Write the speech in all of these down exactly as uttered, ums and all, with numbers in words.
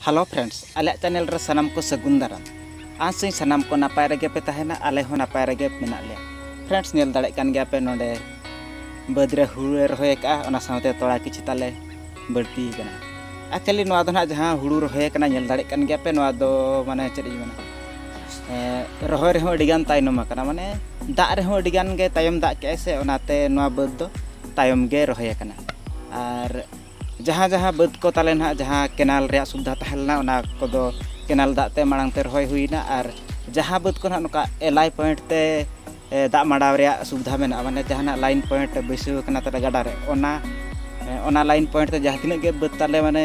Hello friends आले channel रे सनाम को सगुन दाराम आज से सनाम को नपाय रगे पे तहना आले हो नपाय रगे मेना ले फ्रेंड्स नेल दाड़े कान गया पे नोडे बद रे हुड़ू रहे का ओना साथे तोड़ा किछि ताले बर्ती कना एक्चुअली नोआ दो ना जहां हुड़ू रहे कना नेल दाड़े कान गया पे नोआ दो माने चेद माने रहे रे हो अडिगान तायनम कना माने दा रे हो अडिगान गे तायम दा के से ओनाते नोआ बद दो तायम गे रहे कना और जहाँ जहाँ बद को ताले ना जहाँ केनाल रे सुविधा तहलना ओना कोदो केनाल दाते मांग ते रहे हुईना और जहाँ बद को ना नोका एलाई पॉइंट ते दा माडाव रे सुविधा मेना माने जहाँ लाइन पॉइंट बैसो कना तले गाडा रे ओना ओना लाइन पॉइंट ते जहाँ तिना गे बद ताले माने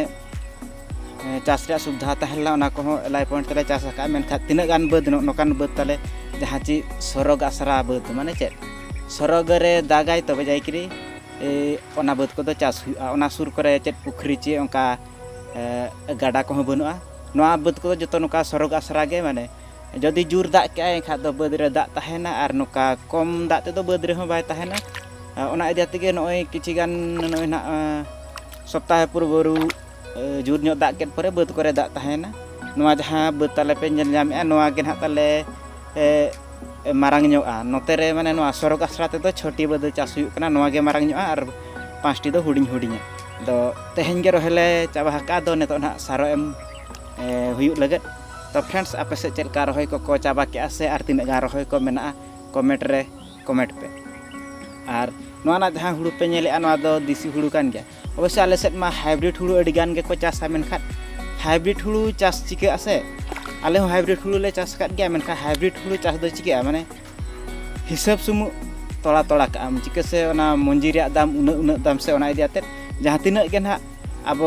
चास रे सुविधा तहलना ओना को एलाई पॉइंट तले चास का मेनखा तिना गान बद नोकान बद ताले जहाँ ची सरग आसरा बद माने चे सरग रे दागाय तबे जाय किरी ओना बद को चास हुआ सुर करे चेत पुखरी चे ओंका गाडा को बनुआ नोआ बद को जो नोका सरग आसरा गे माने जदि जुर दा के एखा दो बद रे दा तहेना और नोका कम दा ते दो बद रे हो बाय तहेना ओना इदिया तेगे नोय किछि गान नोय ना सप्ताह पूर्वरु जुर नो दा के परे बद करे दा तहेना नोआ जहां बद ताले पे नेल जामेआ नोआ गे ना ताले मारांग ᱧᱚᱜᱼᱟ ᱱᱚᱛᱮ ᱨᱮ ᱢᱟᱱᱮ ᱱᱚᱣᱟ ᱥᱚᱨᱚᱜ ᱟᱥᱨᱟ ᱛᱮᱫᱚ ᱪᱷᱚᱴᱤ ᱵᱟᱫ ᱪᱟᱥ ᱦᱩᱭᱩᱜ ᱠᱟᱱᱟ ᱱᱚᱣᱟ ᱜᱮ ᱢᱟᱨᱟᱝ ᱧᱚᱜᱼᱟ ᱟᱨ ᱯᱟᱸᱪᱴᱤ ᱫᱚ ᱦᱩᱰᱤᱧ ᱦᱩᱰᱤᱧᱟ ᱫᱚ ᱛᱮᱦᱮᱧ ᱜᱮ ᱨᱚᱦᱚᱭ ᱞᱮ ᱪᱟᱵᱟ ᱦᱟᱠᱟ ᱫᱚ ᱱᱤᱛᱚᱜ ᱱᱟᱦᱟᱜ ᱥᱟᱨᱚ ᱮᱢ ᱦᱩᱭᱩᱜ ᱞᱟᱹᱜᱤᱫ ᱛᱚ ᱯᱷᱨᱮंड्स ᱟᱯᱮ ᱥᱮᱫ ᱪᱮᱫ ᱞᱮᱠᱟ ᱨᱚᱦᱚᱭ ᱠᱚ ᱠᱚ ᱪᱟᱵᱟ ᱠᱮᱜᱼᱟ ᱥᱮ ᱟᱨ ᱛᱤᱱᱟᱹᱜ ᱜᱟᱱ ᱨᱚᱦᱚᱭ ᱠᱚ ᱢᱮᱱᱟᱜᱼᱟ ᱠᱚᱢᱮᱱᱴ ᱨᱮ ᱠᱚᱢᱮᱱᱴ ᱯᱮ ᱟᱨ ᱱᱚᱣᱟ ᱱᱟᱜ ᱡᱟᱦᱟᱸ ᱦᱩᱲᱩ ᱯᱮ ᱧᱮᱞᱮᱜᱼᱟ ᱱᱚᱣᱟ ᱫᱚ ᱫᱮᱥᱤ ᱦᱩᱲᱩ ᱠᱟᱱ ᱜᱮᱭᱟ ᱚᱵᱚᱥᱥᱳᱭ ᱟᱞᱮ ᱥᱮᱫ ᱢᱟ हाइब्रिड हुड़ू अड़ी गान गे को चासा मेनखान हाइब्रिड हुड़ू चास चिका से आले हो हाइब्रिड हुड़ू ले चास काट गया मेनखा हाइब्रिड हुड़ू चास दो चिका माने हिसाब सुमु तोड़ा तोड़ा का चिका से ओना मंजी रे दाम उन उन दाम से ओना इदियाते जहां तिना गे ना अब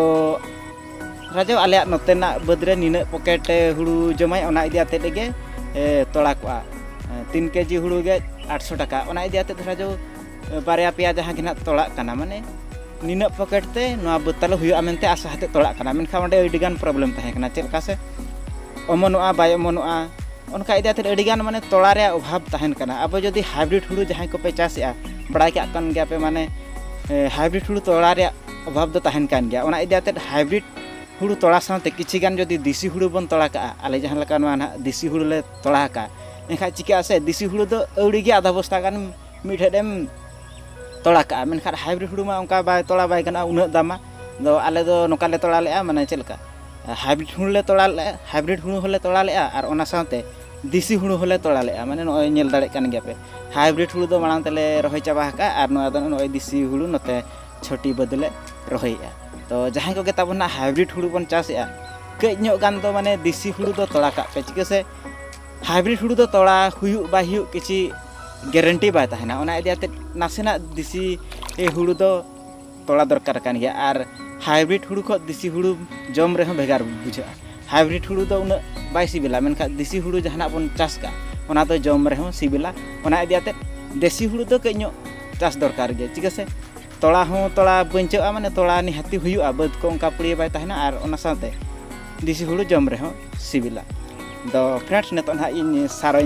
राजो आले नोते ना बदरे निना पॉकेट हुड़ू जमाय ओना इदियाते लेगे तोड़ा को तीन केजी हुड़ू गे आठ सौ टाका ओना इदियाते राजो बारया पिया जहां गे ना तोड़ा कना माने निना पॉकेट ते नोआ बतल हुआ मेनते आशा हते तोड़ा कना मेनखा ओंडे अडिगान प्रॉब्लम तहे कना चेलका से अमनोआ बाय अमनोआ उनका इदियाते अडिगान माने तोड़ा रे अभाव तहन कना अब जदि हाइब्रिड हुड़ू जहां को पे चासया बड़ा के कन गया पे माने हाइब्रिड हुड़ू तोड़ा रे अभाव दो तहन कान गया ओना इदियाते हाइब्रिड हुड़ू तोड़ा साथे किछि गान जदि देसी हुड़ू बन तोड़ा का आले जहां लका नोआ ना देसी हुड़ू ले तोड़ा का एखा चिका से देसी हुड़ू दो अउड़ी गे आधा बस्ता गान मिठेडेम तोड़ा का मेनखा हाइब्रिड हुड़ू मा उनका बाय तोड़ा बाय कना उना दामा दो आले दो नोका ले तोड़ा लेआ माने चेलका हाइब्रिड हुड़ू ले तोड़ा ले हाइब्रिड हुड़ू होले तोड़ा लेआ और ओना साथे देसी हुड़ू होले तोड़ा लेआ माने नोय नेल दाड़े कान गया पे हाइब्रिड हुड़ू दो मांग तले रहोय चाबा हका और नोआ दो नोय देसी हुड़ू नते छोटी बदले रहोयआ तो जहां को गे ताबना हाइब्रिड हुड़ू बन चासया कई ᱧᱚᱜ गान दो माने देसी हुड़ू दो तोड़ा का पे चिके से हाइब्रिड हुड़ू दो तोड़ा हुयु बा हुयु किछि गारंटी बाय तहना ओना इदियाते नासेना देसी हुड़ू दो तोड़ा दरकार कान गया और हाइब्रिड हुड़ू को देसी हुड़ू जम रे भेगार बुझा हाइब्रिड हुड़ू दो उना बाय सिबिला मेनखा देसी हुड़ू जहाना बन चास का ओना दो जम रे सिबिला ओना इदियाते देसी हुड़ू दो कई ᱧᱚᱜ चास दरकार गया चिके से तोड़ा हो तोड़ा बंचोआ माने तोड़ा निहाती हुयुआ बद को उनका पुड़िया बाय तहना और ओना साथे देसी हुड़ू जम रे सिबिला दो फ्रेंड्स नेतो ना इन सारोñ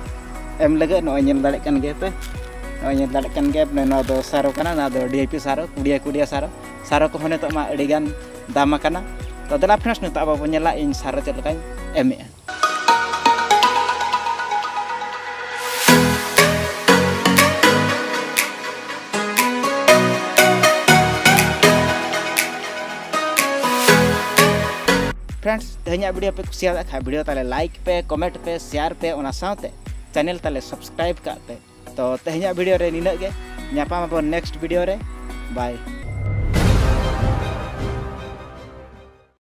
एम लगे नो नेल दाड़े कान गे पे नो नेल दाड़े कान गे पे नो दो सारो कना ना दो डीआईपी सारो कुड़िया कुड़िया सारो सारो को होने तो मा अड़ी गान दाम कना तो दला फ्रेंड्स नेतो अब बो नेला इन सारो चेद लकाñ एमएआ फ्रेंड्स तेहኛ वीडियो पे कुसिया खा वीडियो ताले लाइक पे कमेंट पे शेयर पे ओना साथे चैनल ताले सब्सक्राइब का पे तो तेहኛ वीडियो रे निना गे ᱧᱟᱯᱟᱢ ᱟᱵᱚ नेक्स्ट वीडियो रे बाय।